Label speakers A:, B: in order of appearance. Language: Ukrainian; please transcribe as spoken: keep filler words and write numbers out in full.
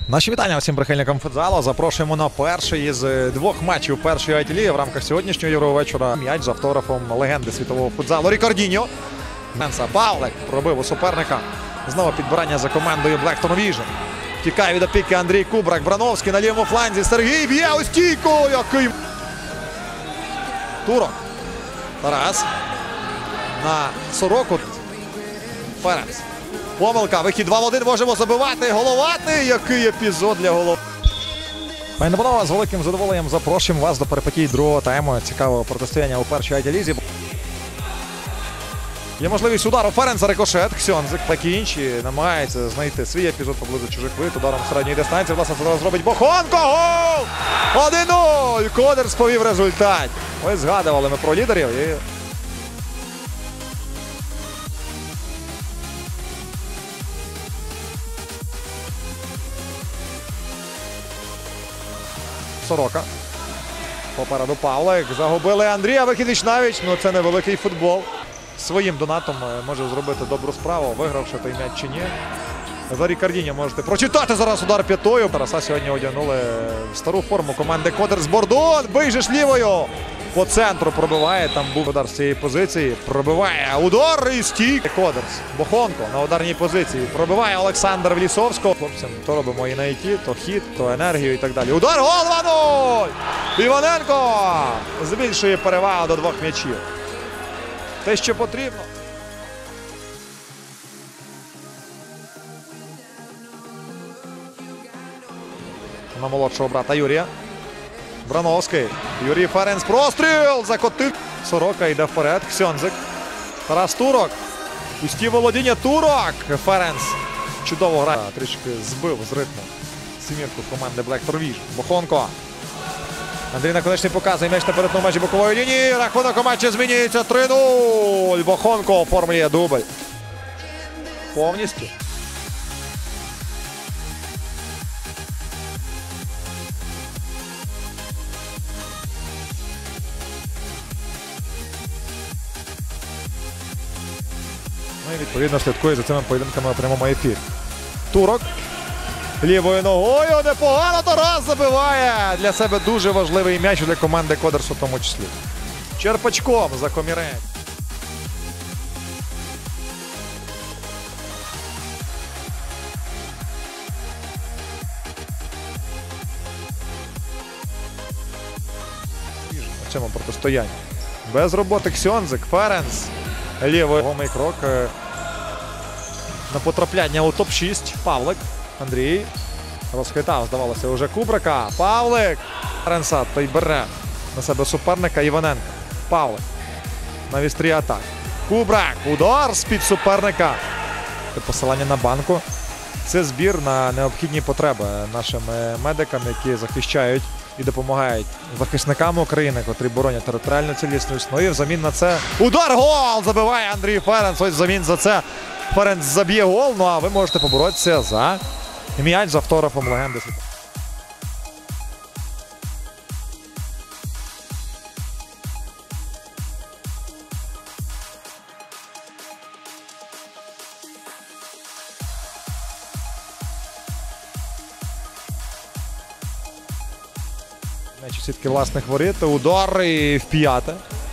A: Наші вітання всім прихильникам футзалу. Запрошуємо на перший із двох матчів першої ай-ліги в рамках сьогоднішнього Євровечора. М'яч з автографом легенди світового футзалу Рікардіньо. Менса Павлик пробив у суперника. Знову підбирання за командою Blackthorn Vision. Тікає від опіки Андрій Кубрак. Брановський на лівому фланзі. Сергій б'є у стійку. Який... Турок. Тарас. На Сороку. Ференц. Помилка. Вихід два в один. Можемо забивати. Головати. Який епізод для голов. Пані панове, з великим задоволенням запрошуємо вас до перипетій другого тайму. Цікавого протистояння у першій ай-лізі. Є можливість удару Ференца, рикошет. Ксьонзик, так і інші намагаються знайти свій епізод поблизу чужих воріт. Ударом середньої дистанції. Власне, це зараз зробить Бохонко. Гол! один нуль! Кодерс повів результат. Ось згадували ми про лідерів. І... Сорока. Попереду Павлик. Загубили Андрія. Вихід віч-навіч. Ну це невеликий футбол. Своїм донатом може зробити добру справу, вигравши той м'яч чи ні. За Рікардіньо можете прочитати зараз удар п'ятою. Тараса сьогодні одягнули в стару форму команди Кодерс. Бордон, бийжеш лівою. По центру пробиває, там був удар з цієї позиції. Пробиває удар і стійк. Кодерс. Бохонко на ударній позиції. Пробиває Олександр Влісовського. Хлопцям то робимо і на ІТ, то хід, то енергію і так далі. Удар, гол два нуль! Іваненко збільшує перевагу до двох м'ячів. Те, що потрібно. На молодшого брата Юрія. Брановський. Юрій Ференц. Простріл! Закотив. Сорока йде вперед. Ксьонзик. Тарас Турок. Пусті володіння. Турок. Ференц чудово грає. Трішки збив з ритму сімірку команди Blackthorn Vision. Бохонко. Андрій Наконечний показує м'яч на перетину межі бокової лінії. Рахунок у матчі змінюється. три нуль. Бохонко оформлює дубль. Повністю. Ну і відповідно слідкує за цими поєдинками у прямому ефірі. Турок. Лівою ногою непогано Тарас забиває. Для себе дуже важливий м'яч для команди Кодерсу в тому числі. Черпачком за комірець. У цьому протистоянні. Без роботи Ксьонзик, Ференц. Лівою. Гомий крок на потрапляння у топ шість. Павлик. Андрій розхитав, здавалося, уже Кубрака. Павлик. Ференца той бере на себе суперника Іваненка. Павлик. На вістрі атак. Кубрак. Удар з-під суперника. Посилання на банку. Це збір на необхідні потреби нашим медикам, які захищають і допомагають захисникам України, котрі боронять територіальну цілісність. Ну і взамін на це удар, гол! Забиває Андрій Ференц. Ось взамін за це Ференц заб'є гол. Ну а ви можете поборотися за м'яч з автографом легенди. М'яч у сітки власних воріт. Удар і в п'яте.